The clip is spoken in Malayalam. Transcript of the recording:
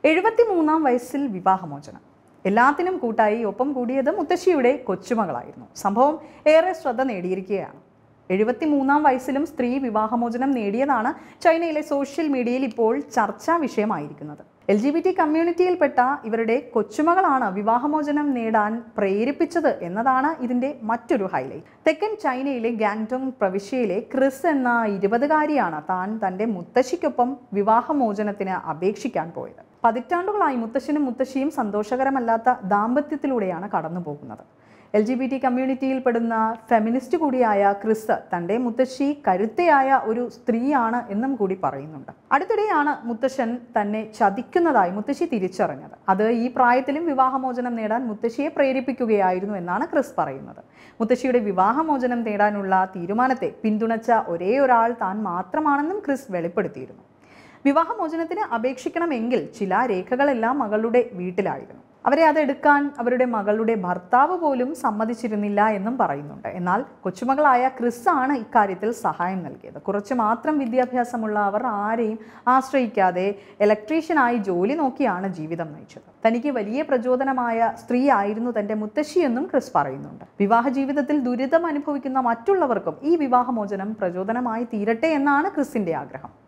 73-ാം വയസ്സിൽ വിവാഹമോചനം. എല്ലാത്തിനും കൂട്ടായി ഒപ്പം കൂടിയത് മുത്തശ്ശിയുടെ കൊച്ചുമകളായിരുന്നു. സംഭവം ഏറെ ശ്രദ്ധ നേടിയിരിക്കുകയാണ്. 73-ാം വയസ്സിലും സ്ത്രീ വിവാഹമോചനം നേടിയതാണ് ചൈനയിലെ സോഷ്യൽ മീഡിയയിൽ ഇപ്പോൾ ചർച്ചാ വിഷയമായിരിക്കുന്നത്. LGBT കമ്മ്യൂണിറ്റിയിൽപ്പെട്ട ഇവരുടെ കൊച്ചുമകളാണ് വിവാഹമോചനം നേടാൻ പ്രേരിപ്പിച്ചത് എന്നതാണ് ഇതിന്റെ മറ്റൊരു ഹൈലൈറ്റ്. തെക്കൻ ചൈനയിലെ ഗാങ്ടോങ് പ്രവിശ്യയിലെ ക്രിസ് എന്ന 20-കാരിയാണ് തന്റെ മുത്തശ്ശിക്കൊപ്പം വിവാഹമോചനത്തിന് അപേക്ഷിക്കാൻ പോയത്. പതിറ്റാണ്ടുകളായി മുത്തശ്ശനും മുത്തശ്ശിയും സന്തോഷകരമല്ലാത്ത ദാമ്പത്യത്തിലൂടെയാണ് കടന്നു പോകുന്നത്. LGBT കമ്മ്യൂണിറ്റിയിൽപ്പെടുന്ന ഫെമിനിസ്റ്റ് കൂടിയായ ക്രിസ് തൻ്റെ മുത്തശ്ശി കരുത്തയായ ഒരു സ്ത്രീയാണ് എന്നും കൂടി പറയുന്നുണ്ട്. അടുത്തിടെയാണ് മുത്തശ്ശൻ തന്നെ ചതിക്കുന്നതായി മുത്തശ്ശി തിരിച്ചറിഞ്ഞത്. അത് ഈ പ്രായത്തിലും വിവാഹമോചനം നേടാൻ മുത്തശ്ശിയെ പ്രേരിപ്പിക്കുകയായിരുന്നു എന്നാണ് ക്രിസ് പറയുന്നത്. മുത്തശ്ശിയുടെ വിവാഹമോചനം നേടാനുള്ള തീരുമാനത്തെ പിന്തുണച്ച ഒരേ ഒരാൾ താൻ മാത്രമാണെന്നും ക്രിസ് വെളിപ്പെടുത്തിയിരുന്നു. വിവാഹമോചനത്തിന് അപേക്ഷിക്കണമെങ്കിൽ ചില രേഖകളെല്ലാം മകളുടെ വീട്ടിലായിരുന്നു. അവരെ അതെടുക്കാൻ അവരുടെ മകളുടെ ഭർത്താവ് പോലും സമ്മതിച്ചിരുന്നില്ല എന്നും പറയുന്നുണ്ട്. എന്നാൽ കൊച്ചുമകളായ ക്രിസ് ആണ് ഇക്കാര്യത്തിൽ സഹായം നൽകിയത്. കുറച്ച് മാത്രം വിദ്യാഭ്യാസമുള്ള അവർ ആരെയും ആശ്രയിക്കാതെ ഇലക്ട്രീഷ്യനായി ജോലി നോക്കിയാണ് ജീവിതം നയിച്ചത്. തനിക്ക് വലിയ പ്രചോദനമായ സ്ത്രീ ആയിരുന്നു തന്റെ മുത്തശ്ശിയെന്നും ക്രിസ് പറയുന്നുണ്ട്. വിവാഹ ജീവിതത്തിൽ ദുരിതം അനുഭവിക്കുന്ന മറ്റുള്ളവർക്കും ഈ വിവാഹമോചനം പ്രചോദനമായി തീരട്ടെ എന്നാണ് ക്രിസിന്റെ ആഗ്രഹം.